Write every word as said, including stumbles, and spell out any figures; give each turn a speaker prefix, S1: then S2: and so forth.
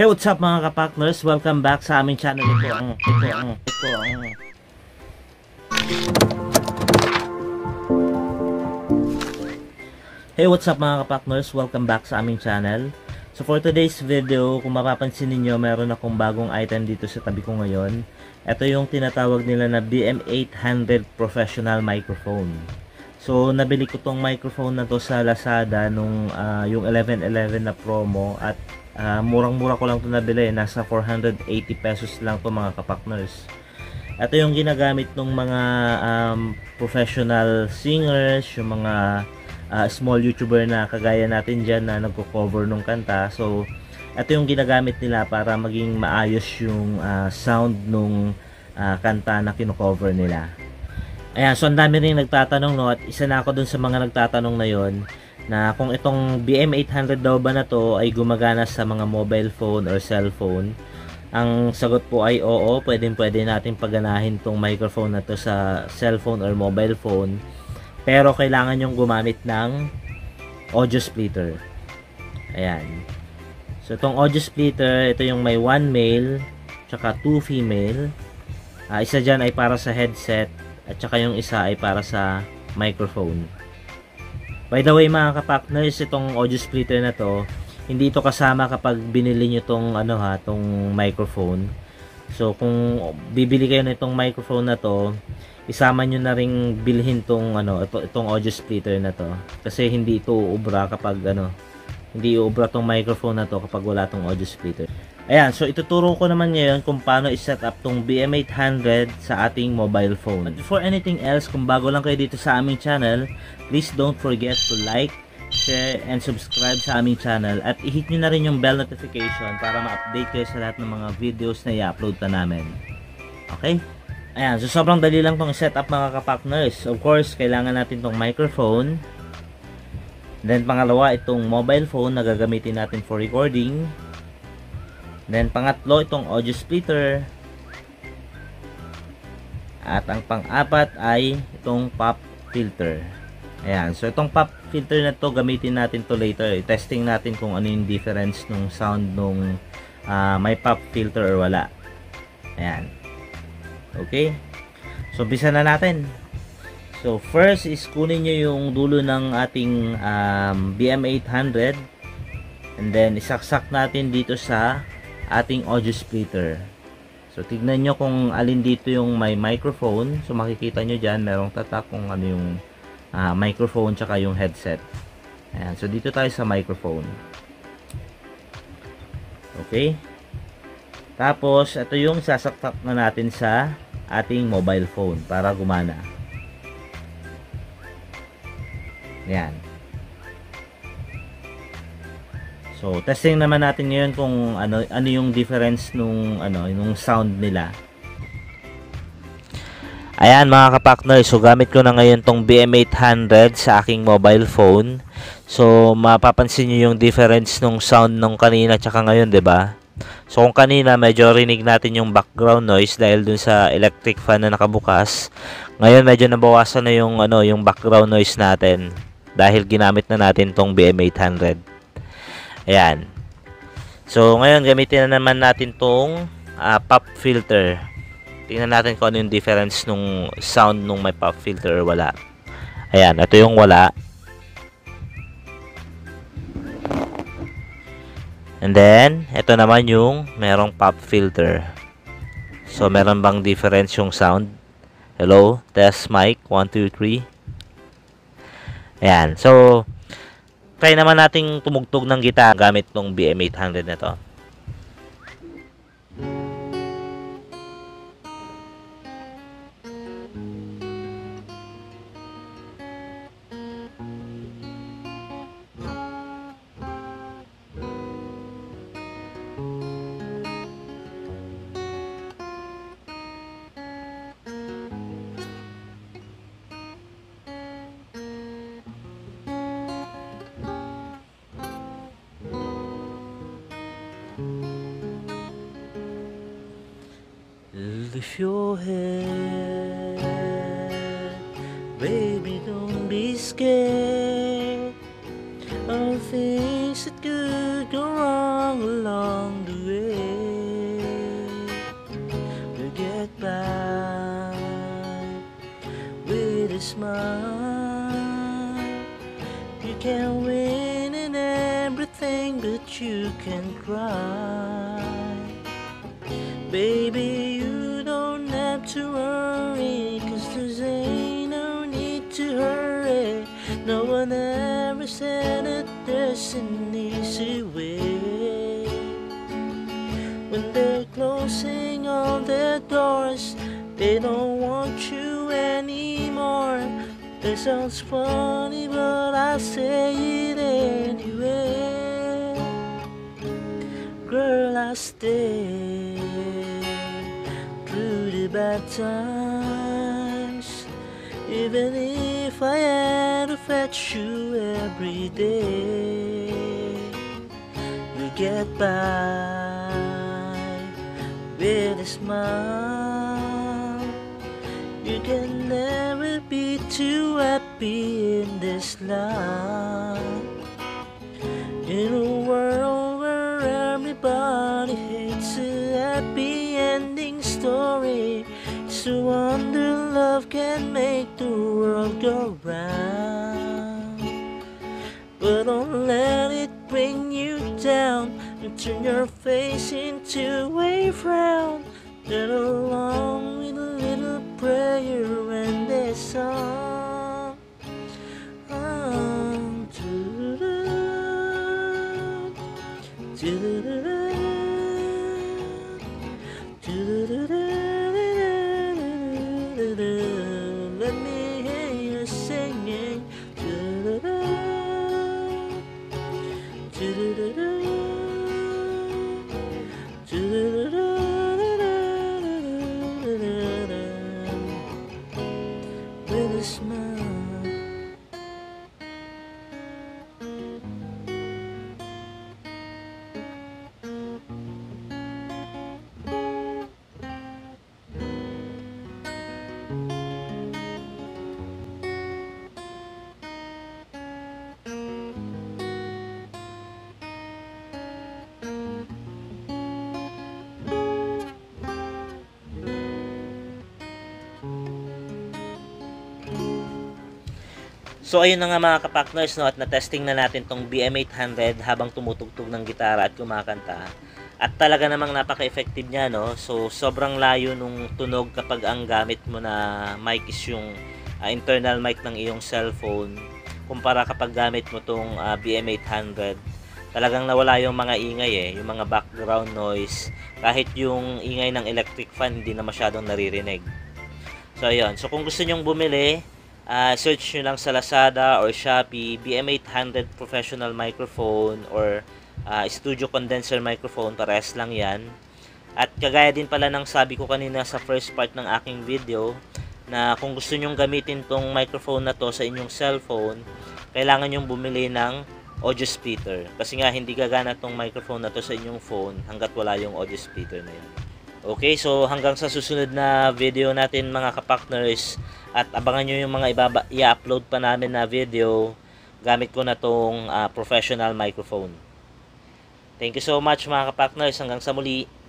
S1: Hey, what's up mga kapakners? Welcome back sa aming channel. Ito ang, ito ang, ito ang Hey, what's up mga kapakners? Welcome back sa aming channel. So for today's video, kung mapapansin niyo, meron akong bagong item dito sa tabi ko ngayon. Ito yung tinatawag nila na B M eight hundred Professional Microphone. So nabili ko tong microphone na to sa Lazada nung uh, yung eleven eleven na promo, at uh, murang-mura ko lang to nabili. Nasa four hundred eighty pesos lang to mga kapakners. Ito yung ginagamit ng mga um, professional singers, yung mga uh, small YouTuber na kagaya natin dyan na nagko-cover ng kanta. So ito yung ginagamit nila para maging maayos yung uh, sound nung uh, kanta na kino-cover nila. Ayan, so ang dami rin nagtatanong, no, at isa na ako dun sa mga nagtatanong na yon, na kung itong B M eight hundred daw ba na to ay gumagana sa mga mobile phone or cellphone. Ang sagot po ay oo, pwedeng pwede natin paganahin tong microphone na to sa cellphone or mobile phone, pero kailangan yung gumamit ng audio splitter. Ayan, so itong audio splitter, ito yung may one male tsaka two female. uh, isa dyan ay para sa headset, at saka yung isa ay para sa microphone. By the way mga kapakners, itong audio splitter na to, hindi ito kasama kapag binili nyo tong ano ha, tong microphone. So kung bibili kayo nitong microphone na to, isama nyo na ring bilhin tong ano, ito, itong audio splitter na to, kasi hindi ito uubra kapag ano, hindi uubra tong microphone na to kapag wala tong audio splitter. Ayan, so ituturo ko naman ngayon kung paano i-set up tong B M eight hundred sa ating mobile phone. But before anything else, kung bago lang kayo dito sa aming channel, please don't forget to like, share, and subscribe sa aming channel, at i-hit nyo na rin yung bell notification para ma-update kayo sa lahat ng mga videos na i-upload na namin. Okay? Ayan, so sobrang dali lang tong set up mga kapakners. Of course, kailangan natin tong microphone. Then pangalawa, itong mobile phone na gagamitin natin for recording. Then pangatlo, itong audio splitter. At ang pang-apat ay itong pop filter. Ayan, so itong pop filter na to, gamitin natin to later. I-testing natin kung ano yung difference nung sound nung uh, may pop filter or wala. Ayan. Okay. So umpisa na natin. So first is kunin nyo yung dulo ng ating um, B M eight hundred, and then isaksak natin dito sa ating audio splitter. So tignan nyo kung alin dito yung may microphone. So makikita nyo dyan, merong tatak kung ano yung uh, microphone tsaka yung headset. Ayan, so dito tayo sa microphone. Okay. Tapos ito yung sasaksak na natin sa ating mobile phone para gumana. Ayan. So, testing naman natin ngayon kung ano ano yung difference nung ano, nung sound nila. Ayan mga kapaknoy, so gamit ko na ngayon tong B M eight hundred sa aking mobile phone. So, mapapansin niyo yung difference nung sound nung kanina tsaka ngayon, 'di ba? So, kung kanina medyo rinig natin yung background noise dahil dun sa electric fan na nakabukas. Ngayon medyo nabawasan na yung ano, yung background noise natin dahil ginamit na natin tong B M eight hundred. Ayan. So, ngayon gamitin na naman natin tong uh, pop filter. Tingnan natin kung ano yung difference nung sound nung may pop filter or wala. Ayan, ito yung wala. And then, ito naman yung merong pop filter. So, meron bang difference yung sound? Hello? Test mic. one, two, three. Ayan. So, try naman nating tumugtog ng gitara gamit tong B M eight hundred na to. Lift your head, baby, don't be scared of things that could go wrong along the way. smile. You can win in everything, but you can cry. Baby, you don't have to worry, 'cause there's ain't no need to hurry. No one ever said that there's an easy way. When they're closing all their doors, they don't want you anymore. It sounds funny, but I say it anyway. Girl, I stay through the bad times, even if I had to fetch you every day. You get by with a smile. You can never be too happy in this life. In a world where everybody hates a happy ending story, it's a wonder love can make the world go round. But don't let it bring you down and turn your face into a frown. Get along with a little prayer and a song. Um, doo-doo-doo, doo-doo-doo, doo-doo-doo-doo-doo-doo-doo. Let me hear you singing. Doo-doo-doo, doo-doo-doo, doo-doo-doo. With a smile. So ayun na nga mga kapakners, no, at na-testing na natin tong B M eight hundred habang tumutugtog ng gitara at kumakanta. At talaga namang napaka-effective niya, no. So sobrang layo nung tunog kapag ang gamit mo na mic is yung uh, internal mic ng iyong cellphone kumpara kapag gamit mo tong uh, B M eight hundred. Talagang nawala yung mga ingay eh, yung mga background noise. Kahit yung ingay ng electric fan hindi na masyadong naririnig. So ayun, so kung gusto nyong bumili, Uh, search nyo lang sa Lazada or Shopee, B M eight hundred professional microphone or uh, studio condenser microphone, parehas lang yan. At kagaya din pala ng sabi ko kanina sa first part ng aking video, na kung gusto nyong gamitin tong microphone na to sa inyong cellphone, kailangan nyong bumili ng audio splitter. Kasi nga hindi gagana tong microphone na to sa inyong phone hanggat wala yung audio splitter na yun. Okay, so hanggang sa susunod na video natin mga kapakners, at abangan nyo yung mga ibaba, i-upload pa namin na video gamit ko na tong uh, professional microphone. Thank you so much mga kapakners, hanggang sa muli.